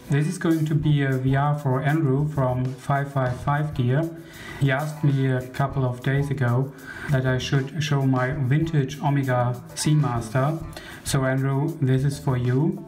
This is going to be a VR for Andrew from 555 Gear. He asked me a couple of days ago that I should show my vintage Omega Seamaster. So Andrew, this is for you.